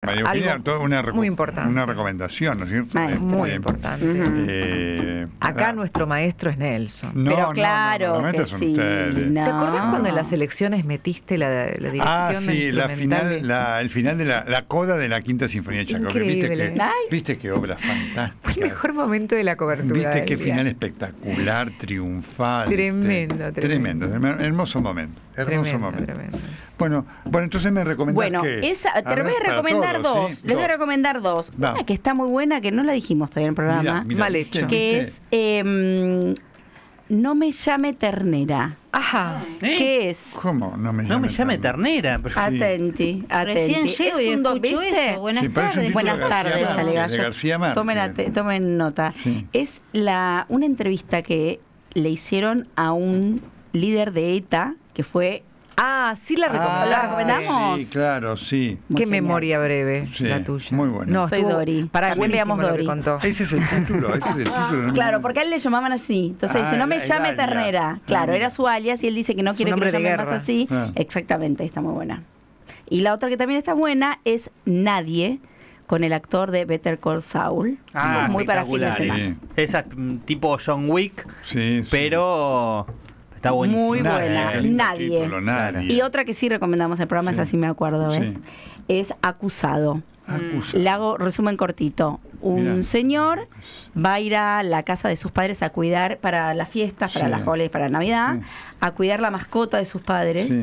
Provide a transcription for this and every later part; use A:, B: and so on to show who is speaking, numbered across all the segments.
A: María Eugenia, toda
B: muy importante.
A: una recomendación, ¿no es cierto?
B: Muy importante. Acá nuestro maestro es Nelson.
C: No, pero claro que sí.
B: ¿Te acordás cuando en las elecciones metiste la dirección
A: el final de la coda de la Quinta Sinfonía de Tchaikovsky? ¿Viste qué obra fantástica?
B: Fue el mejor momento de la cobertura.
A: ¿Viste qué final espectacular, triunfal?
B: Tremendo.
A: Hermoso momento. Tremendo. Bueno, entonces me recomendás que...
C: te voy a recomendar dos.
A: ¿sí?
C: Les voy a recomendar dos. Una que está muy buena, que no la dijimos todavía en el programa.
B: Mal hecho.
C: Que es No me llame ternera.
B: Ajá.
C: ¿Qué es?
A: ¿Cómo? No me
D: llame ternera.
A: Pero
C: atenti.
E: Recién llego y escucho eso. Buenas tardes.
C: Buenas tardes, Alegallo.
A: García Márquez.
C: Tomen nota.
A: Sí.
C: Es una entrevista que le hicieron a un líder de ETA, que fue...
B: sí la
C: recomendamos.
A: Sí, claro, sí.
B: Qué memoria breve la tuya.
A: Muy buena.
C: No, soy Dori.
B: También veamos Dori.
A: Ese es el título.
C: Claro, porque a él le llamaban así. Entonces dice, no me llame ternera. Claro, era su alias y él dice que no quiere que lo llamen más así. Exactamente, está muy buena. Y la otra que también está buena es Nadie, con el actor de Better Call Saul.
D: Es
C: muy para fin de semana.
D: Sí. Esa tipo John Wick, pero... Está buenísimo.
C: Muy buena. Nadie. Y otra que sí recomendamos en el programa, esa sí me acuerdo, es Acusado. Le hago resumen cortito. Un señor va a ir a la casa de sus padres a cuidar para las fiestas, para las holidays, para Navidad, a cuidar la mascota de sus padres.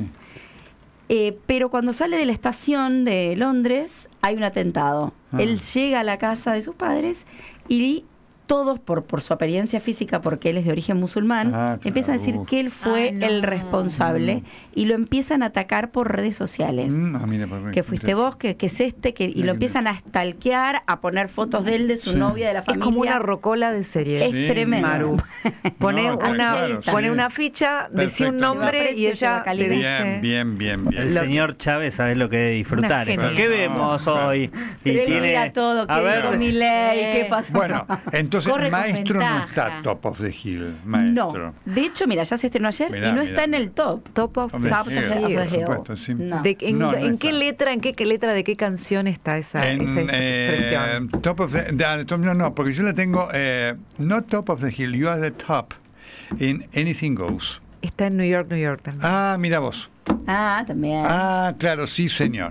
C: Pero cuando sale de la estación de Londres hay un atentado. Él llega a la casa de sus padres y todos, por su apariencia física, porque él es de origen musulmán, empiezan a decir que él fue el responsable y lo empiezan a atacar por redes sociales. Que fuiste vos, que es y lo empiezan a stalkear, a poner fotos de él, de su novia, de la familia.
B: Es como una rocola de serie.
C: Es tremendo.
B: Maru. Pone una ficha, decía un nombre y ella le dice...
A: Bien.
D: El señor Chávez sabe lo que debe disfrutar. ¿Qué vemos hoy?
C: Pero él mira todo, que dijo Milei, qué pasó.
A: Bueno, entonces Maestro no está Top of the Hill.
C: No, de hecho, mira, ya se estrenó ayer y no está en el Top of the Hill.
B: ¿En qué letra, de qué canción está esa expresión?
A: Top of the... No, porque yo la tengo... no Top of the Hill, you are the top in Anything Goes.
B: Está en New York también.
A: Mira vos.
C: También.
A: Claro, sí, señor.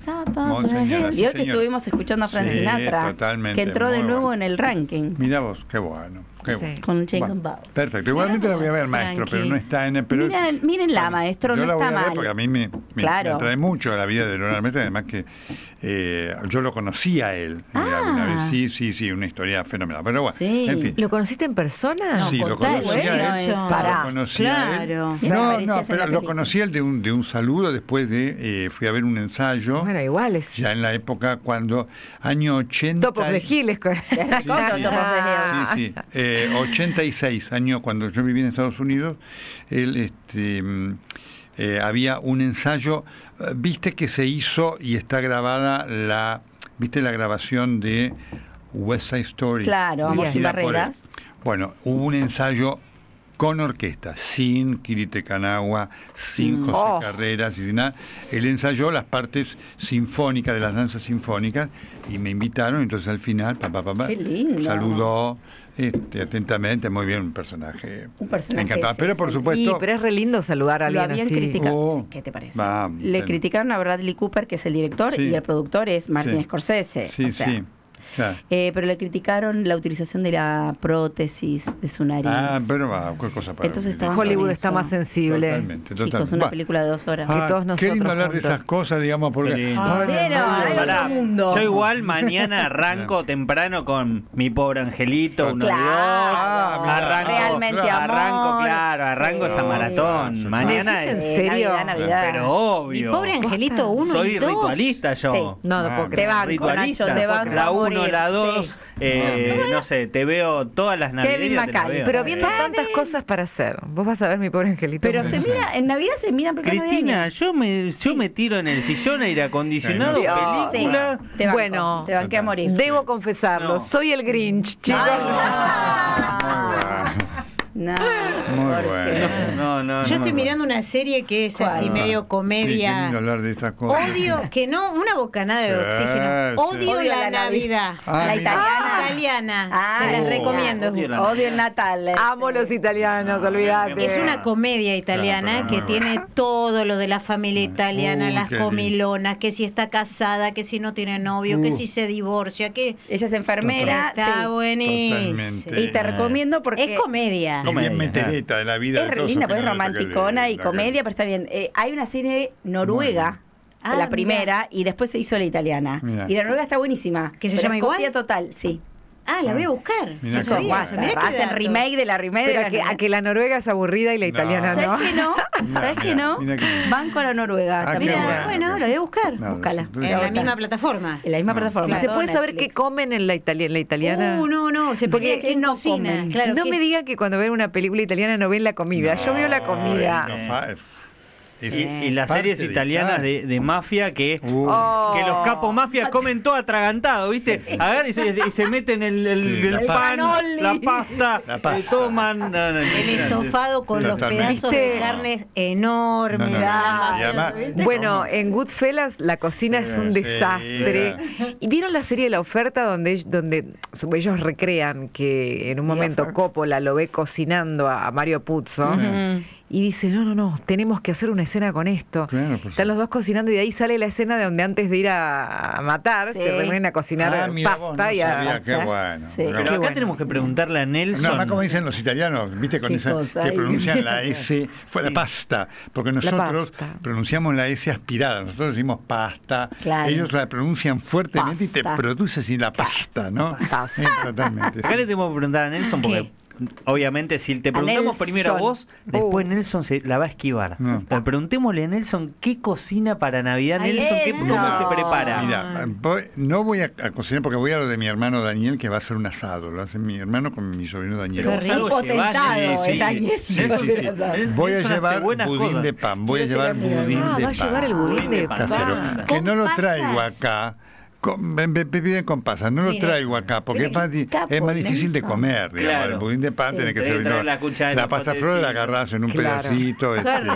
C: Y hoy que estuvimos escuchando a Frank Sinatra, que entró de nuevo en el ranking.
A: Mira vos, qué bueno.
C: Con Jacob Bells.
A: Perfecto, igualmente la voy a ver, maestro, pero no está en el...
C: Mírenla, maestro, no está mal.
A: Porque a mí me atrae mucho la vida de Leonardo Mestre, además que yo lo conocí a él alguna vez. Sí, una historia fenomenal. Pero bueno, en fin.
B: ¿Lo conociste en persona?
A: Sí, lo conocí a él. No, pero lo conocí él de un saludo después de... fui a ver un ensayo.
B: Bueno, iguales.
A: Ya en la época cuando... Año 80...
B: Top of the Hill.
A: Sí. 86 años, cuando yo viví en Estados Unidos, él había un ensayo, viste que se hizo y está grabada viste la grabación de West Side Story.
C: Claro, Amor sin barreras.
A: Bueno, hubo un ensayo con orquesta, sin Kirite Kanawa, sin José Carreras y sin nada. Él ensayó las partes sinfónicas de las danzas sinfónicas y me invitaron, entonces al final,
C: Qué lindo.
A: saludó atentamente, muy bien, un personaje encantado. Pero por supuesto...
B: Sí, pero es re lindo saludar a alguien así.
C: Criticado. ¿Qué te parece? Le criticaron a Bradley Cooper, que es el director, y el productor es Martin Scorsese. Claro. Pero le criticaron la utilización de la prótesis de su nariz.
A: Pero qué cosa para
C: entonces
B: Hollywood está más sensible.
A: Totalmente.
C: Chicos, una película de 2 horas.
B: Que todos nosotros
A: qué lindo hablar de esas cosas, digamos, porque...
D: Yo igual mañana arranco temprano con Mi Pobre Angelito, 1 y 2. Arranco esa maratón. Mañana es...
B: ¿En serio?
C: Navidad.
D: Pero obvio.
E: Mi Pobre Angelito 1 y 2.
D: Soy ritualista yo.
C: Sí.
B: No puedo creer.
C: Te banco, Nacho, te banco.
D: La 1, la 2, no sé, te veo todas las navidades.
B: Pero viendo tantas cosas para hacer. Vos vas a ver Mi Pobre Angelito.
C: Pero se mira, en Navidad se miran porque
D: Cristina, yo me tiro en el sillón, aire acondicionado, película.
C: Te banqué a morir.
B: Debo confesarlo, soy el Grinch, chicos.
C: No,
A: Muy bueno.
E: No. Yo estoy mirando una serie que es así medio comedia.
A: Sí, hablar de estas cosas.
E: Odio, que no, una bocanada de oxígeno. Odio la Navidad.
C: La
E: italiana. Se las recomiendo.
C: Odio el Natal.
B: Amo los italianos, olvídate.
E: Es una comedia italiana que tiene todo lo de la familia italiana, las comilonas, que si está casada, que si no tiene novio, que si se divorcia, que
C: ella es enfermera.
E: Está buenísimo.
C: Y te recomiendo porque
E: es comedia.
A: Y bien metereta de la vida.
C: Es linda, pues es romanticona y comedia, pero está bien. Hay una serie noruega, la primera, y después se hizo la italiana.
A: Mirá.
C: Y la noruega está buenísima.
E: ¿Que se llama igual?
C: Copia total, sí.
E: La voy a buscar.
C: Hacen remake de la remake
B: Pero
C: de la
B: a que la noruega es aburrida y la italiana no.
C: ¿Sabes que no? Van con la noruega.
E: Bueno, la voy a buscar.
C: Búscala.
E: En la misma plataforma.
C: En la misma plataforma.
B: ¿Se puede saber qué comen en la italiana?
E: No.
C: Porque
E: ¿qué
C: no
E: cocina?
C: comen.
E: Claro,
B: no me digan que cuando ven una película italiana no ven la comida. Yo veo la comida.
D: Y las series italianas de mafia que los capos mafias comen todo atragantado, ¿viste? Agarran y se meten el pan, la pasta, toman
E: el estofado con los pedazos de carne enormes.
B: Bueno, en Goodfellas la cocina es un desastre. ¿Y vieron la serie La Oferta donde ellos recrean que en un momento Coppola lo ve cocinando a Mario Puzo? Y dice, no, tenemos que hacer una escena con esto. Claro, están los dos cocinando y de ahí sale la escena de donde antes de ir a matar, se reúnen a cocinar pasta y a...
A: Qué bueno.
D: Sí. Pero acá tenemos que preguntarle a Nelson.
A: No, como dicen los italianos, viste, con esa que pronuncian la S, fue la pasta, porque nosotros pronunciamos la S aspirada, nosotros decimos pasta, ellos la pronuncian fuertemente y te produce así la pasta, ¿no? Totalmente.
D: Acá le tenemos que preguntar a Nelson porque... Obviamente, si te preguntamos primero a vos, después Nelson se la va a esquivar. Pero preguntémosle a Nelson qué cocina para Navidad. Nelson, ¿cómo se prepara?
A: Mira, no voy a cocinar porque voy a lo de mi hermano Daniel, que va a hacer un asado. Lo hace mi hermano con mi sobrino Daniel. Voy a llevar budín de pan. Voy a llevar budín de pan.
B: Va a llevar el budín de pan.
A: Que no lo traigo acá. Viven con pasas, no lo traigo acá porque es más difícil de comer, digamos. El budín de pan tiene que ser la pasta flor la agarrás en un pedacito.
C: Pero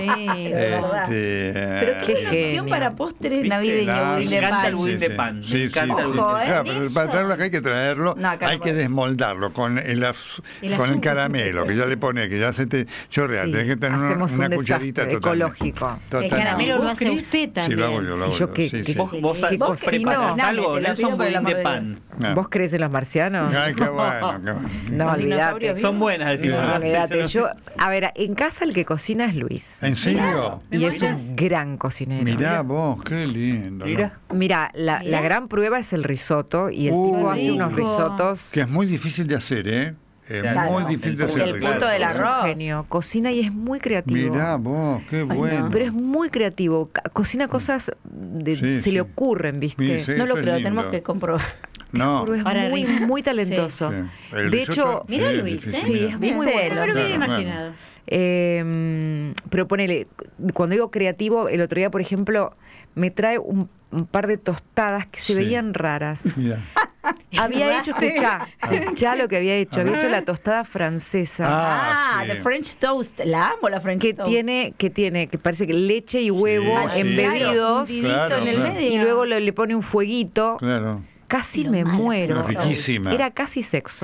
C: qué opción para postre navideño, budín de pan.
D: Me encanta el budín de pan.
A: Me encanta el budín de pan. Claro, pero para traerlo acá hay que traerlo, hay que desmoldarlo con el caramelo, que ya le pone, que ya se te chorrea. Tenés que tener una cucharita
B: ecológico.
E: El caramelo lo hace usted también.
A: Sí, lo hago yo.
D: Vos preparás algo. Nelson, budín de pan.
B: ¿Vos crees en los marcianos?
A: Ay, qué bueno.
B: No, olvidate.
D: Son buenas, decimos.
B: No, olvidate. A ver, en casa el que cocina es Luis.
A: ¿En serio?
B: Y es un gran cocinero.
A: Mirá vos, qué lindo.
B: Mira, la gran prueba es el risotto y el tipo hace unos risotos.
A: Que es muy difícil de hacer, ¿eh? Muy difícil de hacer.
C: El punto del arroz.
B: Genio. Cocina y es muy creativo.
A: Mirá vos, qué bueno.
B: Pero es muy creativo. Cocina cosas se le ocurren, ¿viste?
C: No lo creo, tenemos que comprobar.
A: No.
B: Es muy talentoso. De hecho,
E: mira Luis,
B: sí, es muy bueno.
E: No me lo hubiera imaginado.
B: Pero ponele, cuando digo creativo, el otro día, por ejemplo, me trae un par de tostadas que se veían raras. Había hecho, escuchá lo que había hecho la tostada francesa.
C: The French toast, la amo la French toast.
B: Que parece que leche y huevo embebidos,
C: en el medio.
B: Y luego le pone un fueguito.
A: Claro.
B: Casi me muero.
A: Riquísima.
B: Era casi sexo.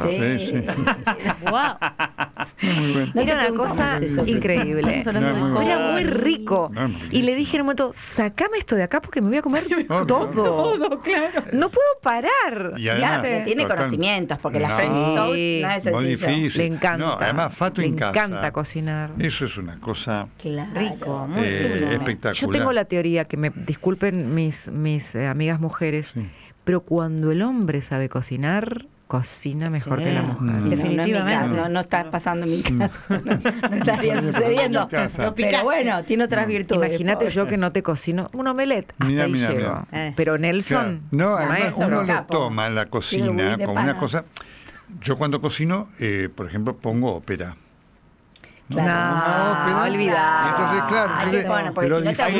E: Wow.
B: Era una cosa increíble. Era muy rico. Y le dije en un momento, sacame esto de acá porque me voy a comer todo.
E: Claro.
B: No puedo parar.
A: Y además,
C: tiene conocimientos, porque la French toast no es sencillo.
B: Le encanta.
A: No, además Fato en casa.
B: Le encanta cocinar.
A: Eso es una cosa
E: rico, muy
A: espectacular.
B: Yo tengo la teoría, que me disculpen mis amigas mujeres, pero cuando el hombre sabe cocinar, cocina mejor que la mujer.
C: Definitivamente. No está pasando en mi casa. No estaría sucediendo. Pero bueno, tiene otras virtudes.
B: Imagínate yo que no te cocino un omelette. Hasta ahí llego. Pero Nelson...
A: No, además uno lo toma en la cocina como una cosa... Yo cuando cocino, por ejemplo, pongo ópera.
B: No, olvidar.
A: Entonces, claro, pero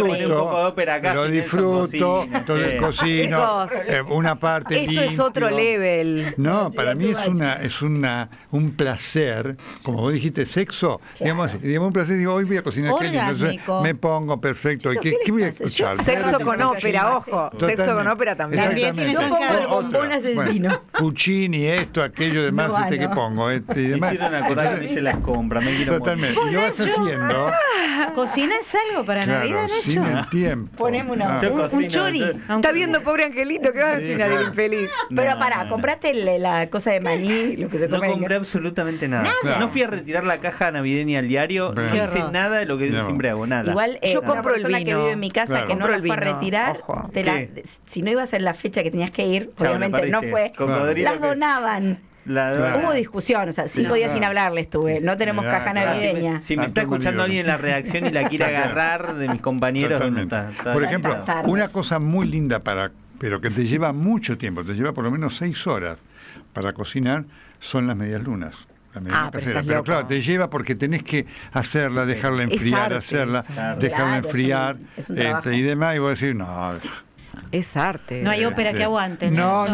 A: disfruto, entonces cocino, una parte
B: Esto es otro level.
A: No, para mí es un placer, como vos dijiste, sexo, digamos un placer, digo, hoy voy a cocinar aquello, entonces me pongo perfecto. ¿Y qué voy a escuchar?
B: Sexo con ópera, ojo. Sexo con ópera también.
C: Yo pongo el bombón asesino.
A: Puccini, esto, aquello, demás, ¿qué pongo? Y demás.
D: Hicieron acordar que me hice las compras, me quiero
A: Totalmente. Y lo vas haciendo.
E: ¿Cocinas algo para Navidad, Nacho?
A: Sin el tiempo.
C: Ponemos
E: un chori.
B: Está viendo, pobre Angelito, que vas a cocinar el infeliz.
C: Pero pará, ¿compraste la cosa de maní? Lo que se come.
D: No compré absolutamente nada. No fui a retirar la caja navideña al diario, no hice nada de lo que siempre hago, nada.
C: Igual yo compro el vino que vive en mi casa que no la fue a retirar. Si no ibas en la fecha que tenías que ir, obviamente no fue. Las donaban. Hubo discusión, o sea, sí podía sin hablarle estuve. No tenemos caja navideña.
D: Si me está escuchando alguien en la redacción y la quiere agarrar de mis compañeros,
A: por ejemplo, una cosa muy linda pero que te lleva mucho tiempo, te lleva por lo menos 6 horas para cocinar, son las medias lunas. Pero claro, te lleva porque tenés que hacerla, dejarla enfriar, dejarla enfriar y demás, y vos decís, no.
B: Es arte.
E: No hay ópera que aguante.
A: No,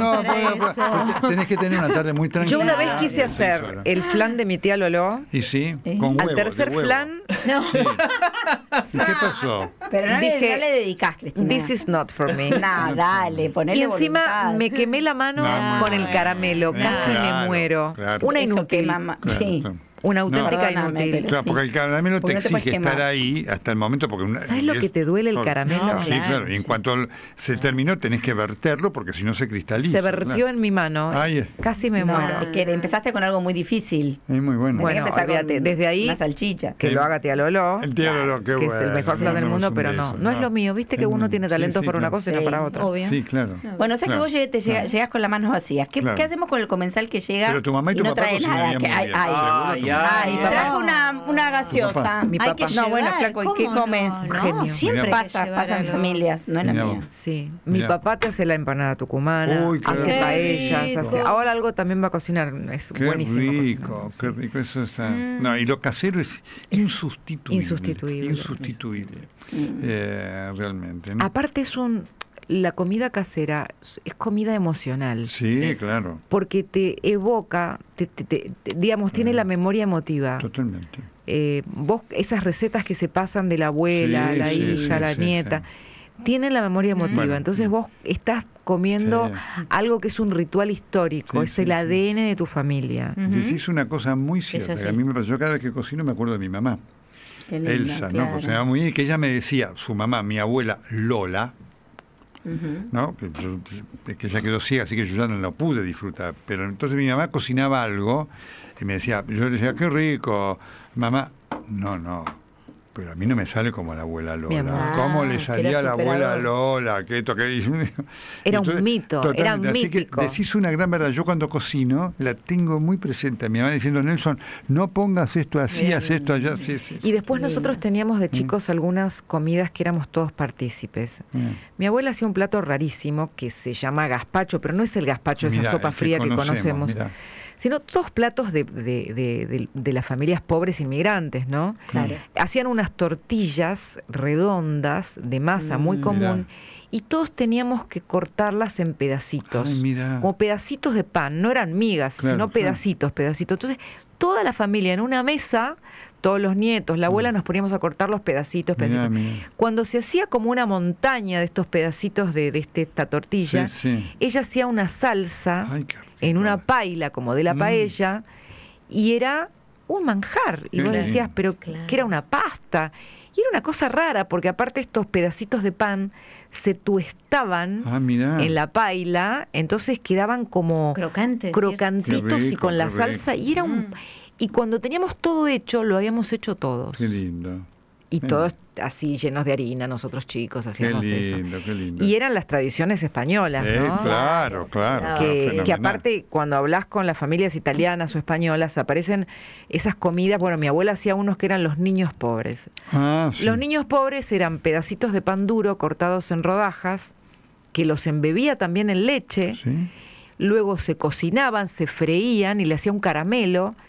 A: tenés que tener una tarde muy tranquila.
B: Yo una vez quise hacer el flan de mi tía Lolo.
A: Y sí, con huevo.
B: Al tercer flan.
E: No.
A: Sí. ¿Y qué pasó?
C: Pero no le dedicás, Cristina.
B: This is not for me.
C: Dale, ponele
B: Y encima
C: voluntad.
B: me quemé la mano con el caramelo. Casi me muero.
A: Claro.
B: Una inútil.
C: Sí.
B: Una auténtica inútil.
A: Claro, porque el caramelo te exige estar ahí hasta el momento.
B: ¿Sabes lo que te duele el caramelo?
A: Sí, claro. Y en cuanto se terminó, tenés que verterlo porque si no se cristaliza.
B: Se vertió en mi mano. Casi me muero.
C: Es que empezaste con algo muy difícil.
A: Es muy bueno.
B: Bueno, olvídate, desde ahí.
C: Una salchicha.
B: Que lo haga tía Lolo.
A: El tía Lolo,
B: que es el mejor flan del mundo, pero no es lo mío. Viste que uno tiene talento para una cosa y no para otra.
E: Obvio.
A: Sí, claro.
C: Bueno, o sea que vos llegás con las manos vacías. ¿Qué hacemos con el comensal que llega
A: pero tu mamá y tu
C: no
A: papá
C: trae nada? Una gaseosa.
B: Mi papá.
C: No, bueno, flaco, ¿y qué comes?
E: No, siempre
C: pasa en familias, no en la mía.
B: Sí, mi papá te hace la empanada tucumana, hace paellas, ahora algo también va a cocinar, es buenísimo.
A: Qué rico, eso está. No, y lo casero es insustituible. Realmente. ¿No?
B: Aparte la comida casera es comida emocional.
A: Sí, claro.
B: Porque te evoca, digamos, tiene la memoria emotiva.
A: Totalmente.
B: Vos, esas recetas que se pasan de la abuela, la hija, la nieta, tienen la memoria emotiva. Entonces vos estás comiendo algo que es un ritual histórico, es el ADN de tu familia.
A: Decís una cosa muy cierta, que a mí me pasó, yo cada vez que cocino me acuerdo de mi mamá. Linda, Elsa, claro. ¿No? Cocinaba muy bien, y que ella me decía, su mamá, mi abuela Lola, ¿no? Que ella quedó ciega, así que yo ya no la pude disfrutar. Pero entonces mi mamá cocinaba algo y me decía, yo le decía, qué rico, mamá. No, pero a mí no me sale como a la abuela Lola. ¿Cómo le salía a la abuela Lola?
B: Era un mito, era mítico.
A: Así que decís una gran verdad. Yo cuando cocino la tengo muy presente. Mi mamá diciendo, Nelson, no pongas esto así, haz esto allá. Sí.
B: Y después nosotros teníamos de chicos algunas comidas que éramos todos partícipes. Mi abuela hacía un plato rarísimo que se llama gazpacho, pero no es el gazpacho, esa sopa fría que conocemos. Sino todos platos de las familias pobres inmigrantes, ¿no?
C: Claro.
B: Hacían unas tortillas redondas de masa muy común y todos teníamos que cortarlas en pedacitos, como pedacitos de pan, no eran migas, sino pedacitos. Entonces, toda la familia en una mesa, todos los nietos, la abuela, nos poníamos a cortar los pedacitos. Cuando se hacía como una montaña de estos pedacitos de esta tortilla, ella hacía una salsa en una paila como de la paella y era un manjar. Y vos decías, pero que era una pasta. Y era una cosa rara, porque aparte estos pedacitos de pan se tuestaban en la paila, entonces quedaban como crocantitos y con la salsa. Y era y cuando teníamos todo hecho, lo habíamos hecho todos.
A: Qué lindo.
B: Y todos así llenos de harina, nosotros chicos hacíamos eso.
A: Qué lindo.
B: Y eran las tradiciones españolas, ¿no?
A: Claro.
B: Que aparte, cuando hablas con las familias italianas o españolas, aparecen esas comidas. Bueno, mi abuela hacía unos que eran los niños pobres. Los niños pobres eran pedacitos de pan duro cortados en rodajas, que los embebía también en leche. Luego se cocinaban, se freían y le hacía un caramelo.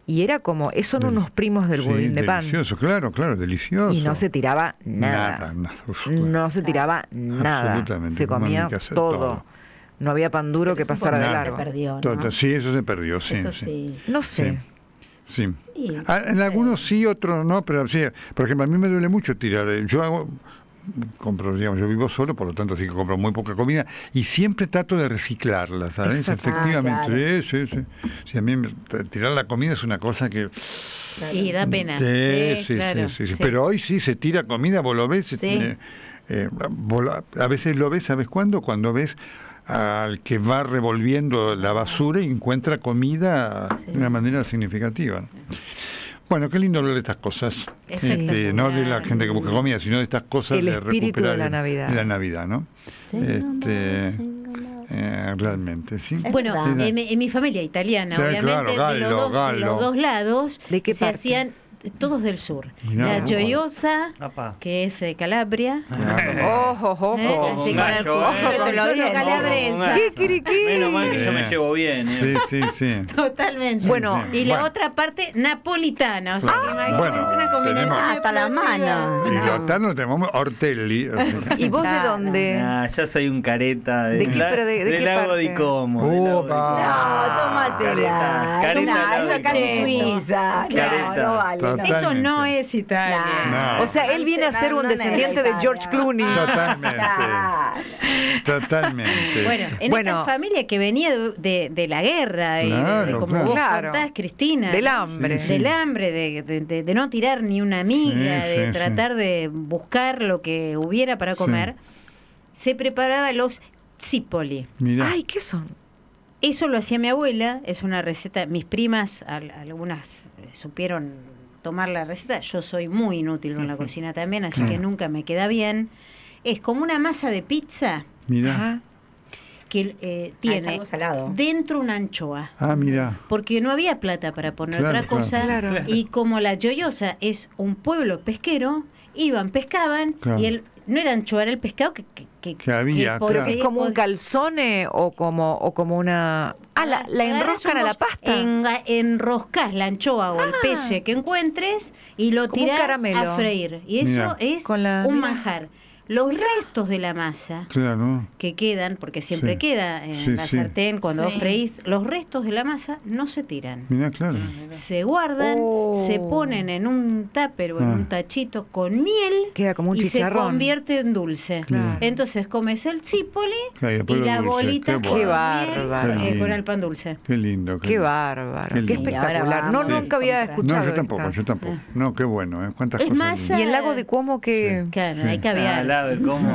B: y era como, son unos primos del budín de pan.
A: Delicioso, claro, delicioso.
B: Y no se tiraba nada. No se tiraba nada.
A: Absolutamente.
B: Se comía todo. No había pan duro que pasara de largo.
C: Se perdió, ¿no?
A: Sí, eso se perdió, sí.
C: Eso sí.
B: No sé.
A: Sí. En algunos sí, otros no, pero sí. Por ejemplo, a mí me duele mucho tirar. Yo vivo solo, por lo tanto sí que compro muy poca comida y siempre trato de reciclarla, ¿sabes? Efectivamente.
C: Claro.
A: Sí, a mí tirar la comida es una cosa que...
E: Y da pena.
A: Sí. Pero hoy sí se tira comida, vos lo ves. A veces lo ves, ¿sabes cuándo? Cuando ves al que va revolviendo la basura y encuentra comida de una manera significativa. Bueno, qué lindo hablar de estas cosas. No de la gente que busca comida, sino de estas cosas
B: de recuperar
A: de la Navidad, ¿no? Realmente, sí.
E: Bueno, en mi familia italiana, obviamente, de los dos lados,
B: ¿de qué
E: se hacían todos del sur. La gioiosa, que es de Calabria.
B: Ojo.
E: Así con el cuchillo te lo digo, calabresa.
D: Menos mal que yo me llevo bien.
A: Sí.
E: Totalmente.
B: Bueno,
E: y la otra parte napolitana. O sea, que imagínate, es una combinación
C: hasta la mano.
A: Y los tanos tenemos Ortelli.
B: ¿Y vos de dónde?
D: Ya soy un careta del lago di Como.
C: Tómatela. Eso es casi Suiza. No vale.
E: Eso no es Italia.
B: O sea, él viene a ser un descendiente de George Clooney.
A: Totalmente.
E: Bueno, en esta familia que venía de la guerra, como vos contás, Cristina.
B: Del hambre.
E: Del hambre, de no tirar ni una miga, de tratar de buscar lo que hubiera para comer, se preparaba los zipoli.
B: Ay, ¿qué son?
E: Eso lo hacía mi abuela, es una receta, mis primas, algunas supieron tomar la receta, yo soy muy inútil con la cocina también, así que nunca me queda bien. Es como una masa de pizza que tiene dentro una anchoa. Porque no había plata para poner otra cosa. Y como la gioiosa es un pueblo pesquero, iban, pescaban y no era anchoa, era el pescado que
A: había.
B: Pero es como un calzone o como una... la enroscan a la pasta.
E: Enroscás la anchoa o el pez que encuentres y lo tirás a freír. Y eso es un manjar. Los restos de la masa que quedan, porque siempre queda en la sartén cuando vos freís, los restos de la masa no se tiran. Se guardan, se ponen en un tupper o en un tachito con miel.
B: Queda como un
E: y
B: chicharrón.
E: Se convierte en dulce. Entonces comes el zipoli y la bolita
B: qué bárbaro.
E: Con el pan dulce.
A: Qué lindo.
B: Qué bárbaro. Qué espectacular. Nunca había escuchado.
A: No, yo tampoco. No, qué bueno. ¿Cuántas
E: cosas?
B: Masa, y el lago de Como que...
E: Claro, hay caviar.
D: De cómo.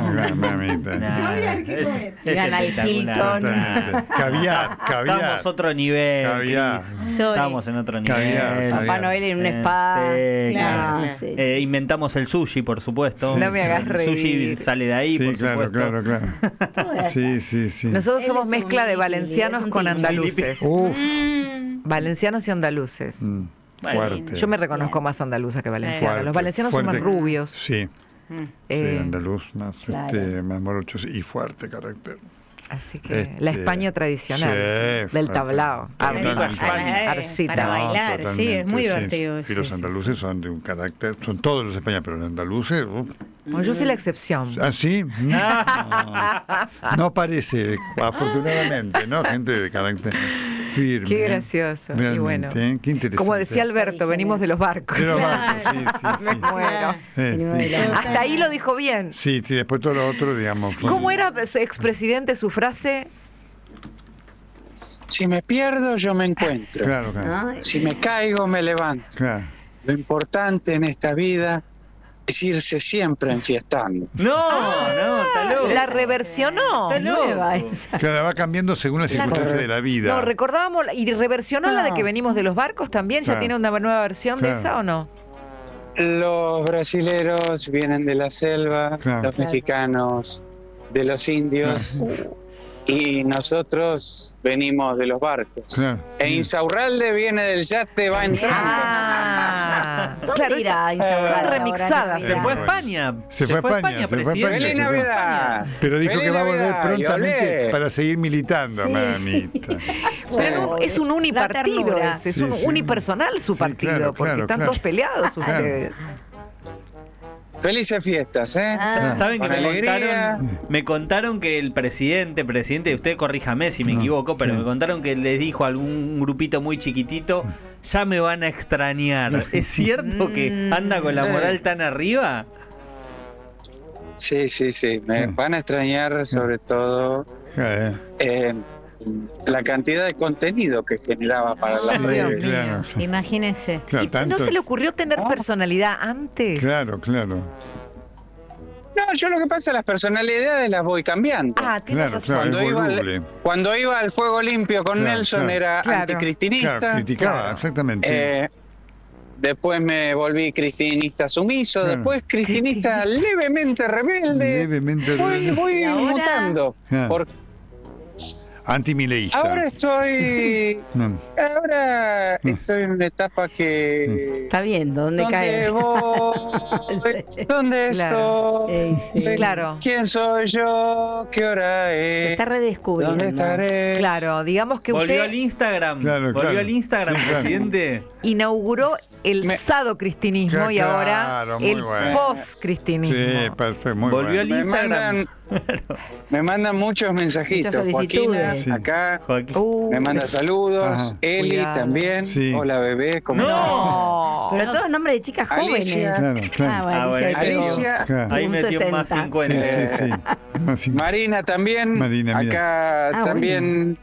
C: Iban al Hilton.
A: Caviar.
D: Estamos otro nivel. Estamos en otro nivel.
C: Papá Noel en un spa.
D: Inventamos el sushi, por supuesto.
B: No me hagas reír.
D: El sushi sale de ahí, por supuesto.
A: Claro. Sí.
B: Nosotros somos mezcla de valencianos con andaluces. Valencianos y andaluces.
A: Fuerte.
B: Yo me reconozco más andaluza que valenciana. Los valencianos son más rubios.
A: Sí. Andaluz, más morochos y fuerte carácter.
B: Así que la España tradicional del tablao.
E: Para bailar, es muy divertido.
A: Y los andaluces son de un carácter, son todos los españoles, pero los andaluces...
B: Yo soy la excepción.
A: ¿Ah, sí? No parece, afortunadamente, ¿no? Gente de carácter firme.
B: Qué gracioso.
A: Realmente,
B: y bueno,
A: qué interesante.
B: como decía Alberto, venimos de los barcos.
A: De los barcos, sí.
B: Me muero. Hasta ahí lo dijo bien.
A: Sí, después todo lo otro, digamos.
B: ¿Cómo era su expresidente su frase?
F: Si me pierdo, yo me encuentro.
A: Claro.
F: Si me caigo, me levanto. Lo importante en esta vida es irse siempre enfiestando.
D: No, está loco.
B: La reversionó.
D: Está nueva
B: esa.
A: Claro, va cambiando según las circunstancias de la vida.
B: No, recordábamos, y reversionó la de que venimos de los barcos también. ¿Ya tiene una nueva versión de esa o no?
F: Los brasileros vienen de la selva, los mexicanos de los indios. Y nosotros venimos de los barcos. E Insaurralde viene del yate, va entrando.
C: ¿Dónde irá a Insaurralde?
B: Remixada.
D: Se fue a España.
A: Se fue a España,
F: ¡Feliz Navidad!
A: Pero dijo que va a volver prontamente para seguir militando, mamita.
B: Pero es un unipartido, es un unipersonal su partido, porque están todos peleados ustedes.
F: Felices fiestas, ¿eh?
D: ¿Saben que me contaron que el presidente, usted corríjame si me equivoco, pero me contaron que les dijo a algún grupito muy chiquitito, ya me van a extrañar. ¿Es cierto que anda con la moral tan arriba?
F: Sí. Me van a extrañar sobre todo la cantidad de contenido que generaba para las redes.
E: Claro. Imagínese.
B: Claro, ¿no se le ocurrió tener personalidad antes?
A: Claro.
F: No, yo lo que pasa es que las personalidades las voy cambiando.
A: Claro.
F: Cuando iba al Fuego Limpio con Nelson era anticristinista.
A: Claro, criticaba, exactamente.
F: Después me volví cristinista sumiso, después cristinista levemente rebelde. Voy mutando.
A: Antimileísta.
F: Ahora estoy en una etapa que
C: está viendo dónde cae.
F: ¿Dónde estoy?
B: Claro.
F: ¿Quién soy yo? ¿Qué hora es?
C: Se está redescubriendo.
F: ¿Dónde estaré?
B: Claro, digamos que usted
D: volvió al Instagram, presidente.
B: Inauguró el sadocristinismo y ahora el postcristinismo.
A: Sí, perfecto, muy
D: volvió al Instagram.
F: Me mandan muchos mensajitos. Joaquina, acá, me manda saludos. Eli también. Hola, bebé, ¿cómo estás?
C: Pero todos nombres de chicas jóvenes.
F: Alicia.
D: Ahí metió más 50.
F: Marina también. Acá también.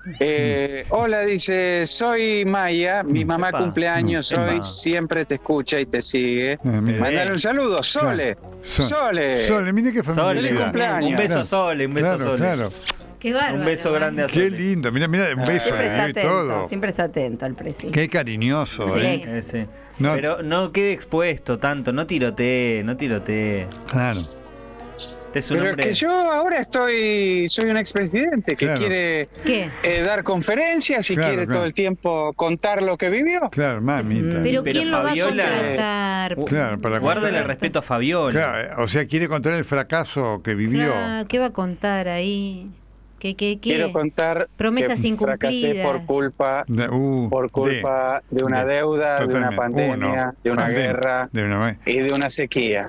F: Hola, dice, soy Maya, mi mamá cumpleaños hoy, siempre te escucha y te sigue. Mandale un saludo, Sole.
A: Mire qué familia.
F: Feliz cumpleaños.
D: Un beso, Sole, un beso, Sole.
E: Qué bárbaro.
D: Un beso grande a Sole.
A: Qué lindo, mira, un beso.
C: Siempre está atento al presidente.
A: Qué cariñoso,
D: sí. Pero no quede expuesto tanto, no tirotee.
A: Claro.
F: Pero es que yo ahora soy un expresidente que quiere dar conferencias y quiere todo el tiempo contar lo que vivió.
A: Claro, mamita.
E: Pero ¿quién lo va a contratar?
D: Guárdale el respeto a Fabiola.
A: Claro, o sea, quiere contar el fracaso que vivió.
E: ¿Qué va a contar ahí?
F: Quiero contar
E: promesas
F: que fracasé por culpa de una deuda, de una pandemia, de una guerra y de una sequía.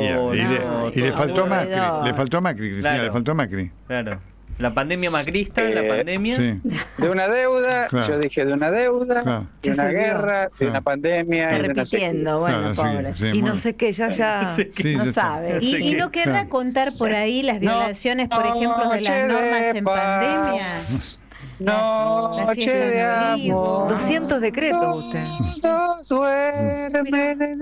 A: Y le faltó Macri, Cristina, le faltó Macri.
D: Claro. La pandemia macrista, la pandemia.
A: Sí.
F: De una deuda, yo dije de una deuda, de una guerra, de una pandemia.
C: Está repitiendo, bueno, pobre.
B: Y no sé qué, ya
C: no sabe.
E: ¿Y no querrá contar por ahí las violaciones, por ejemplo, de las normas en pandemia?
F: Noche de amor.
B: 200 decretos usted.
F: Todos duermen en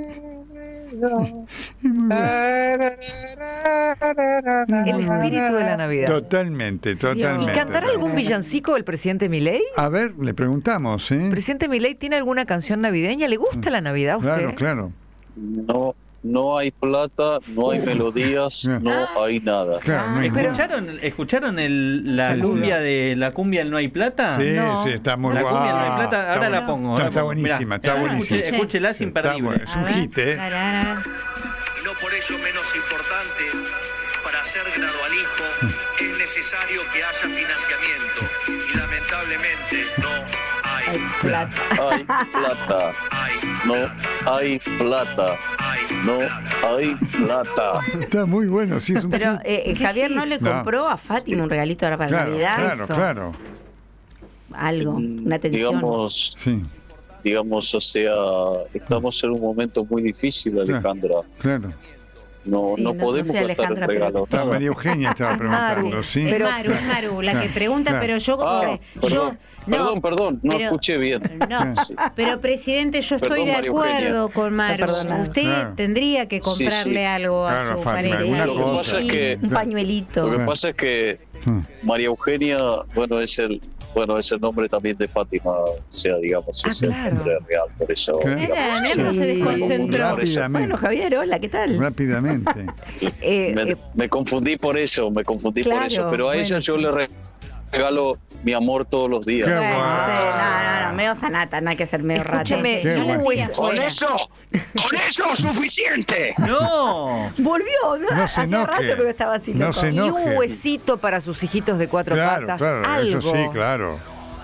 B: el espíritu de la Navidad.
A: Totalmente.
B: ¿Y cantará algún villancico el presidente Milei?
A: A ver, le preguntamos. ¿El
B: presidente Milei tiene alguna canción navideña? ¿Le gusta la Navidad a usted?
A: Claro.
G: No hay plata, no hay melodías, no hay nada.
A: Claro,
D: ¿Escucharon la cumbia del No hay plata?
A: Sí, está muy buena.
D: La cumbia del No hay plata, ahora la pongo.
A: Está buenísima, está buenísima.
D: Escúchela, es imperdible.
A: Es un hit,
H: Y no por ello menos importante, para hacer gradualismo es necesario que haya financiamiento. Y lamentablemente no hay
C: plata.
G: Hay plata. No hay plata. No hay plata.
A: Está muy bueno, sí. Es un
C: Pero Javier no le compró a Fátima un regalito ahora para Navidad.
A: Claro.
C: Algo, una atención.
G: Digamos, o sea, estamos en un momento muy difícil, Alejandra.
A: Claro.
G: No podemos gastar el regalo.
A: María Eugenia estaba preguntando, sí.
E: Pero es Maru la que pregunta, pero
G: Perdón, no escuché bien.
E: Pero presidente, yo estoy de acuerdo con Maru. Usted tendría que comprarle algo a su pareja.
G: Lo que pasa es que
C: un pañuelito.
G: Lo que pasa es que María Eugenia, es el nombre también de Fátima, o sea, digamos, es el nombre real, por eso.
E: No se desconcentró.
C: Bueno, Javier, hola, ¿qué tal?
A: Rápidamente.
G: Me confundí por eso, pero a ella yo le regalo mi amor todos los días.
C: Bueno, no, medio sanata, no hay que ser medio rato.
G: Con eso suficiente.
D: No.
C: Volvió, ¿no? Hace rato que estaba así.
A: No se enoje.
B: Y un huesito para sus hijitos de 4 patas.
A: Claro,
B: algo.
A: eso sí, claro.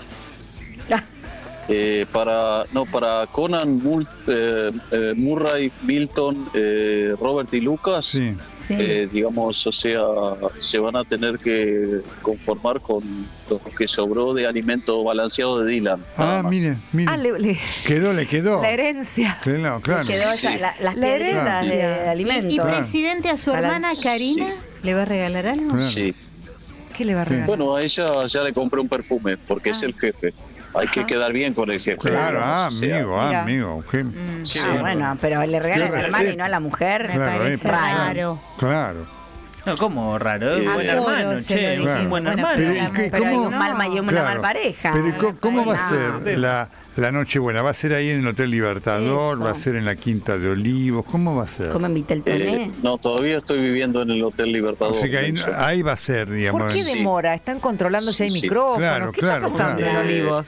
G: Para Conan, Murray, Milton, Robert y Lucas,
C: Sí.
G: digamos, o sea, se van a tener que conformar con lo que sobró de alimento balanceado de Dylan.
A: Mire. Le quedó.
B: La herencia.
A: Claro.
C: Le quedó las piedritas de alimento.
E: ¿Y presidente a su hermana Karina le va a regalar algo?
G: Sí.
B: ¿Qué le va a regalar?
G: Bueno, a ella ya le compré un perfume porque es el jefe. Hay que quedar bien con el jefe.
A: Claro, amigo.
C: Bueno, pero le regala a la hermana y no a la mujer.
E: Me parece raro.
A: Claro.
D: No, ¿cómo raro? Es un buen hermano, che. Un buen hermano.
C: Pero hay una mal pareja.
A: Pero ¿cómo va a ser la Nochebuena? ¿Va a ser ahí en el Hotel Libertador? ¿Va a ser en la Quinta de Olivos? ¿Cómo va a ser?
C: ¿Cómo en Viteltoné?
G: No, todavía estoy viviendo en el Hotel Libertador.
A: O sea que ahí va a ser, digamos.
B: ¿Por qué demora? ¿Están controlando si hay micrófonos? ¿Qué está pasando en Olivos?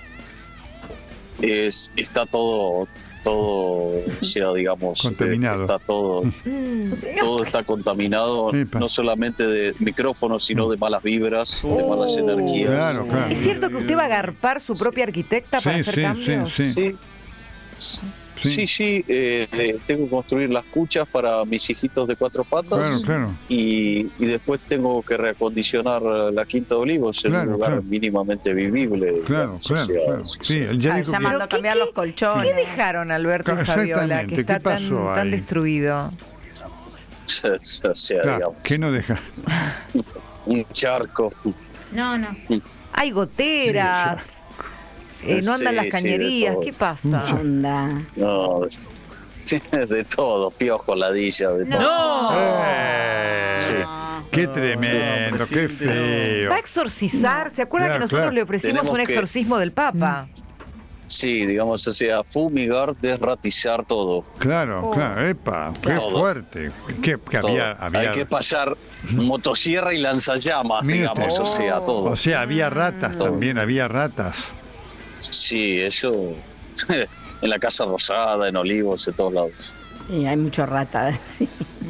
G: Está todo, o sea, digamos,
A: contaminado.
G: Está todo está contaminado, no solamente de micrófonos, sino de malas vibras, de malas energías.
A: Claro.
B: ¿Es cierto que usted va a agarpar su propia arquitecta para hacer cambios?
G: Sí, tengo que construir las cuchas para mis hijitos de 4 patas.
A: Claro.
G: Y después tengo que reacondicionar la Quinta de Olivos en un lugar mínimamente vivible.
A: Claro. Sí,
C: ya mandó a cambiar los colchones.
B: ¿Qué dejaron Alberto y Fabiola que está tan destruido?
G: Digamos,
A: ¿qué no deja?
G: Un charco.
E: No.
B: Hay goteras. No andan las cañerías, ¿qué pasa?
G: No, de todo, piojo, ladilla, de todo.
B: ¡No!
A: Qué tremendo, qué feo.
B: ¿Va a exorcizar? ¿Se acuerda que nosotros le ofrecimos un exorcismo del Papa?
G: Sí, digamos, o sea, fumigar, desratizar todo.
A: Claro, epa, qué todo. Fuerte. Que había...
G: Hay que pasar motosierra y lanzallamas, digamos, o sea, todo.
A: O sea, había ratas también, había ratas.
G: Sí, eso en la Casa Rosada, en Olivos, en todos lados.
C: Y hay mucho rata, sí.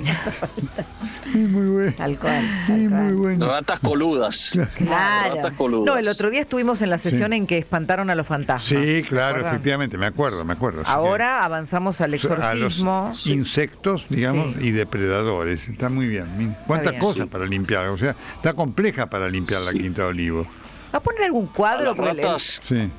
A: Muy bueno.
C: Tal cual.
A: Muy bueno.
G: Ratas coludas.
C: Claro.
G: Ratas coludas.
B: No, el otro día estuvimos en la sesión en que espantaron a los fantasmas.
A: Sí, claro, efectivamente, me acuerdo.
B: Ahora avanzamos al exorcismo.
A: A los insectos, digamos, y depredadores. Está muy bien. ¿Cuántas cosas para limpiar? O sea, está compleja para limpiar la Quinta de Olivos.
B: ¿Va a poner algún cuadro?
G: A las ratas,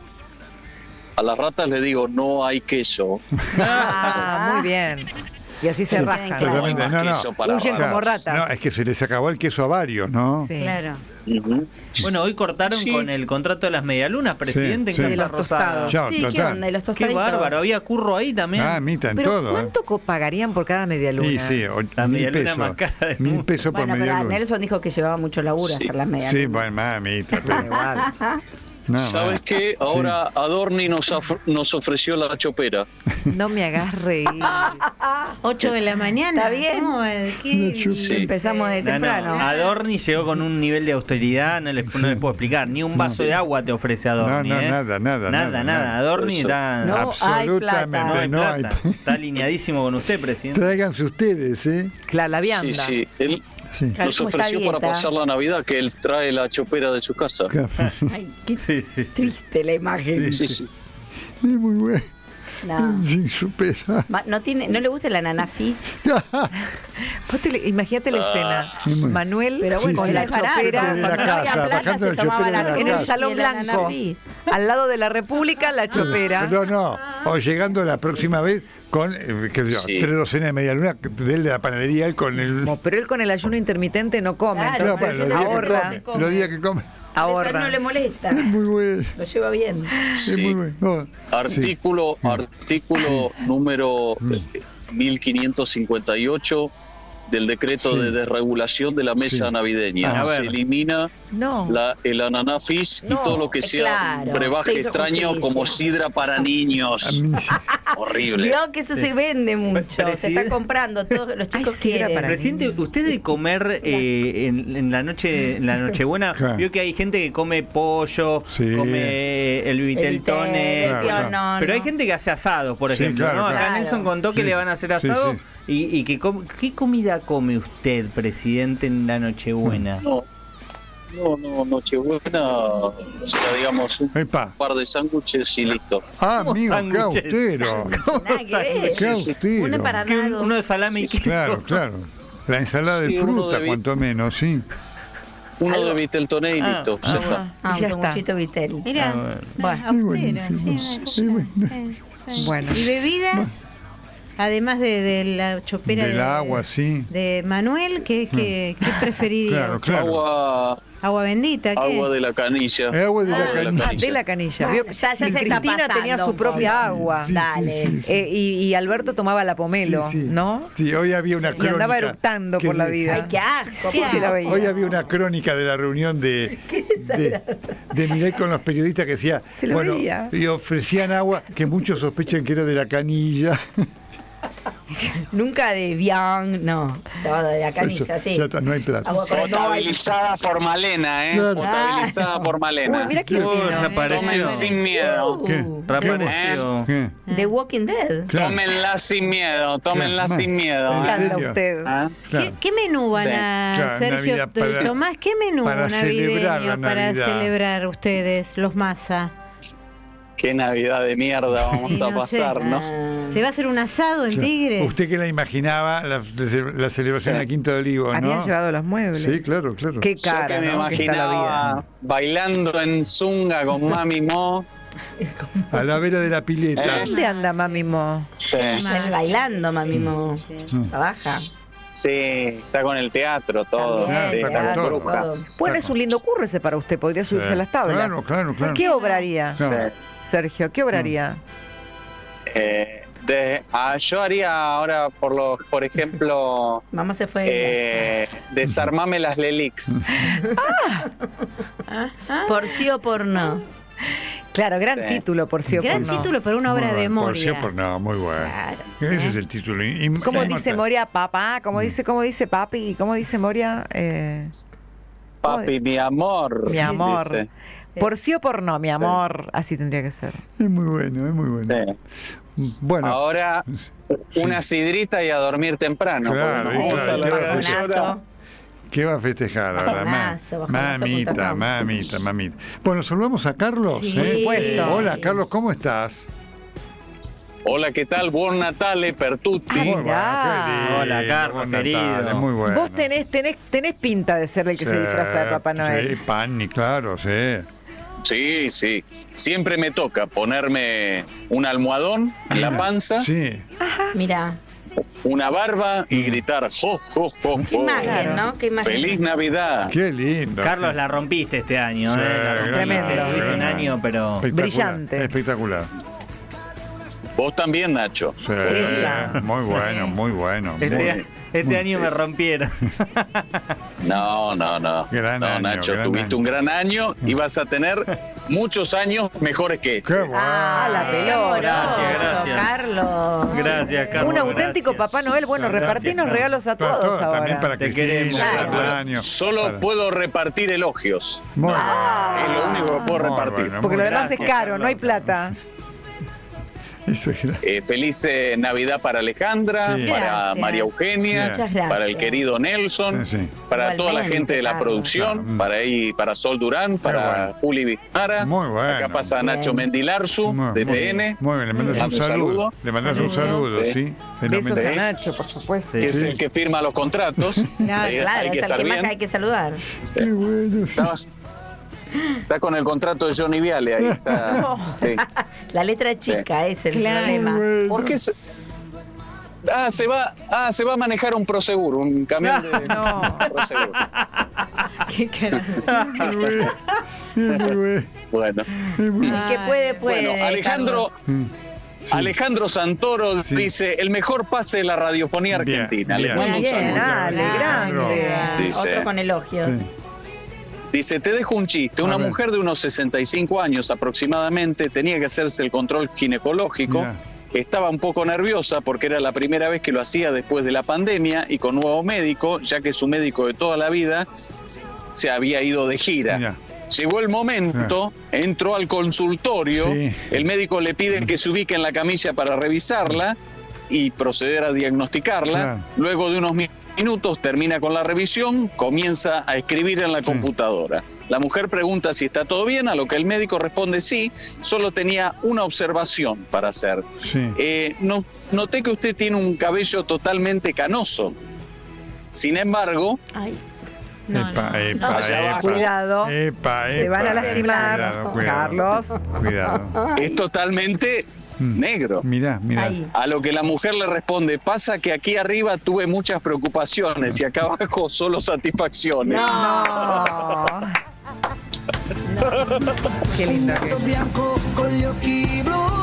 G: a las ratas le digo, no hay queso.
B: Muy bien. Y así se rascan.
A: Exactamente. No.
B: Huyen como ratas.
A: No, es que se les acabó el queso a varios, ¿no?
B: Sí.
E: Claro.
D: Bueno, hoy cortaron con el contrato de las medialunas, presidente, en Casa Rosada.
C: ¿qué onda? ¿Y los tostaditos?
D: Qué bárbaro, había curro ahí también.
A: Mitad en
B: pero
A: todo.
B: ¿cuánto pagarían por cada medialuna?
A: Sí,
D: la medialuna más cara del mundo.
A: 1.000 pesos por medialuna.
C: Pero Nelson dijo que llevaba mucho laburo hacer las medialunas.
A: Sí, bueno, mamita, pero igual.
G: ¿Sabes qué? Ahora Adorni nos ofreció la chopera.
B: No me hagas reír.
E: 8 de la mañana.
C: ¿Está bien?
E: No,
C: empezamos de temprano.
D: Adorni llegó con un nivel de austeridad, no les puedo explicar. Ni un vaso de agua te ofrece Adorni. Nada. Adorni está...
C: No hay plata.
D: No hay plata. Está alineadísimo con usted, presidente.
A: Tráiganse ustedes,
B: La vianda.
G: Sí. Él nos ofreció para pasar la Navidad que él trae la chopera de su casa.
C: Ay, qué triste la imagen.
G: Sí.
A: Muy bueno.
C: No.
A: Sin supera.
C: ¿No le gusta el ananafis?
B: Imagínate la escena. Manuel
C: pero bueno,
B: con la chopera.
C: Cuando no había plata se tomaba
B: en el Salón Blanco. Al lado de la República, la chopera.
A: No. O llegando la próxima vez con 3 docenas de medialuna de la panadería, él con el...
B: No, pero él con el ayuno intermitente no come.
C: Claro,
B: entonces ahorra.
A: Los días que come.
B: Ahorra.
C: Eso no le molesta.
A: Muy bueno.
C: Lo lleva bien.
A: Es muy bueno.
G: Artículo número 1558 del decreto de desregulación de la mesa navideña. Se elimina
B: No.
G: El ananá fish y todo lo que sea un brebaje extraño como sidra para niños. Horrible.
C: Vio que eso se vende mucho, se está comprando, todos los chicos quieren.
D: Presidente, usted de comer en la Nochebuena, vio que hay gente que come pollo, come el viteltone, pero hay gente que hace asados, por ejemplo. Acá Nelson contó que le van a hacer asado. ¿Y qué comida come usted, presidente, en la Nochebuena?
G: No, Nochebuena, o sea, digamos, un par de sándwiches y listo.
A: Amigo, qué austero.
C: Qué austero.
D: Uno para nada. Uno de salame y queso.
A: Claro. La ensalada de fruta, cuanto menos, sí.
G: Uno de vitel toné y listo, ya está.
C: Un sanguchito vitel.
E: Mira,
B: Bueno.
E: ¿Y bebidas? Además de la chopera
A: del agua, sí.
E: De Manuel, ¿qué preferiría?
A: Claro.
E: Agua bendita, ¿qué?
G: Agua de la canilla.
A: Agua de la canilla.
B: De la canilla.
C: Ya se está
B: Cristina tenía su propia agua.
A: Sí,
C: Dale.
B: Y Alberto tomaba la pomelo, ¿no?
A: Sí, hoy había una crónica.
B: Y andaba eructando por la vida.
C: Ay, qué asco.
A: Hoy había una crónica de la reunión de Milei con los periodistas que decía, y ofrecían agua que muchos sospechan que era de la canilla.
C: Nunca de Bian, no. Todo de la canilla, sí.
A: No hay plata.
F: Potabilizada por Malena, Potabilizada por Malena.
B: Uy, mira qué
F: Tomen sin miedo.
D: Reapareció.
C: The Walking Dead.
F: Tómenla sin miedo, sin miedo.
B: Usted.
E: ¿Qué menú van a, Sergio Tomás? ¿Qué menú navideño para celebrar ustedes, los Massa?
F: Qué Navidad de mierda vamos a pasar, ¿no?
E: ¿Se va a hacer un asado en Tigre?
A: Usted que la imaginaba, la celebración a Quinto de Olivo, ¿no?
B: Habían llevado los muebles.
A: Sí, claro.
B: Qué cara,
F: yo que me imaginaba bailando en zunga con Mami Mo.
A: A la vera de la pileta.
B: ¿Dónde anda Mami Mo?
F: Sí.
C: Bailando, Mami Mo. Trabaja.
F: Sí, está con el teatro, todo.
B: Está con brujas. Bueno, es un lindo curro ese para usted, podría subirse a las tablas.
A: Claro.
B: ¿Qué obraría? Sergio, ¿qué obraría?
F: Yo haría ahora, por ejemplo...
C: Mamá se fue.
F: Desarmame las Lelix.
C: Por sí o por no.
B: Claro, gran título, por sí o por no.
E: Gran título, pero una obra de Moria.
A: Por sí o por no, muy bueno. Claro. Ese es el título.
B: ¿Cómo dice Moria, papá? ¿Cómo dice papi? ¿Cómo dice Moria?
F: Papi, mi amor.
B: Mi amor. Dice. Por sí o por no, mi amor. Así tendría que ser.
A: Es muy bueno.
F: Sí.
A: Bueno.
F: Ahora, una sidrita y a dormir temprano.
A: Claro. ¿Qué va a festejar ahora? Mamita. Bueno, saludamos a Carlos.
B: Sí,
A: Hola, Carlos, ¿cómo estás?
G: Hola, ¿qué tal? Buon Natale per tutti.
D: Hola, Carlos, querido.
A: Muy bueno.
B: Vos tenés pinta de ser el que se disfraza de Papá Noel.
A: Sí, Panni, claro, sí.
G: Sí. Siempre me toca ponerme un almohadón en la panza.
A: Sí.
C: Mira.
G: Una barba y gritar ¡jo, jo, jo!
C: Qué imagen, ¿no? Qué imagen.
G: ¡Feliz Navidad!
A: ¡Qué lindo!
D: Carlos, la rompiste este año.
A: Sí,
D: tremendo. Tuviste un año, pero...
B: Brillante.
A: Espectacular.
G: Vos también, Nacho.
A: Sí, claro. Muy bueno.
D: Este año me rompieron.
G: No,
A: Gran año,
G: Nacho, tuviste un gran año y vas a tener muchos años mejores que este.
A: ¡Qué bueno!
B: La pelota.
D: Gracias.
C: Carlos.
D: Gracias, Carlos.
B: Un auténtico Papá Noel. Bueno, repartinos regalos a todos ahora.
A: También para que
D: queremos.
G: Solo puedo repartir elogios.
A: Es
G: lo único que puedo repartir.
B: Porque lo demás es caro, no hay plata.
G: Feliz Navidad para Alejandra, para María Eugenia, para el querido Nelson, para toda la gente de la producción, para Sol Durán, para Juli Bismara.
A: Muy bueno.
G: Acá pasa Nacho Mendilarzu, de TN.
A: Muy bien, le mandas un saludo. Le mandas un saludo, sí.
B: Besos a Nacho, por supuesto.
G: Que es el que firma los contratos.
C: Claro, es el que más hay que saludar.
A: Qué bueno.
G: Está con el contrato de Johnny Viale ahí. Está,
C: La letra chica es el problema.
G: ¿Por qué se va a manejar un Prosegur, un camión de Prosegur?
E: Qué carajo.
G: Bueno.
C: Que puede.
G: Bueno, Alejandro Santoro dice, el mejor pase de la radiofonía argentina. Les mando un saludo.
B: Dale, gracias.
C: Otro con elogios.
F: Dice, te dejo un chiste. Una mujer de unos 65 años aproximadamente tenía que hacerse el control ginecológico. Mirá. Estaba un poco nerviosa porque era la primera vez que lo hacía después de la pandemia y con nuevo médico, ya que su médico de toda la vida se había ido de gira. Mirá. Llegó el momento, entró al consultorio, el médico le pide que se ubique en la camilla para revisarla y proceder a diagnosticarla. Luego de unos minutos termina con la revisión, comienza a escribir en la computadora. La mujer pregunta si está todo bien, a lo que el médico responde sí, solo tenía una observación para hacer. Noté que usted tiene un cabello totalmente canoso. Sin embargo...
B: Cuidado. Se van a lastimar, Carlos.
A: Cuidado.
F: Es totalmente negro.
A: Mirá.
F: A lo que la mujer le responde, pasa que aquí arriba tuve muchas preocupaciones y acá abajo solo satisfacciones.
B: Qué lindo que es.